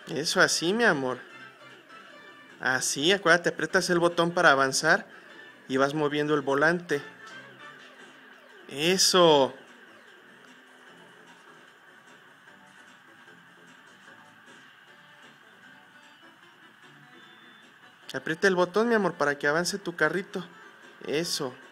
Eso, así, mi amor. Así, acuérdate, aprietas el botón para avanzar y vas moviendo el volante. Eso. Aprieta el botón, mi amor, para que avance tu carrito. Eso.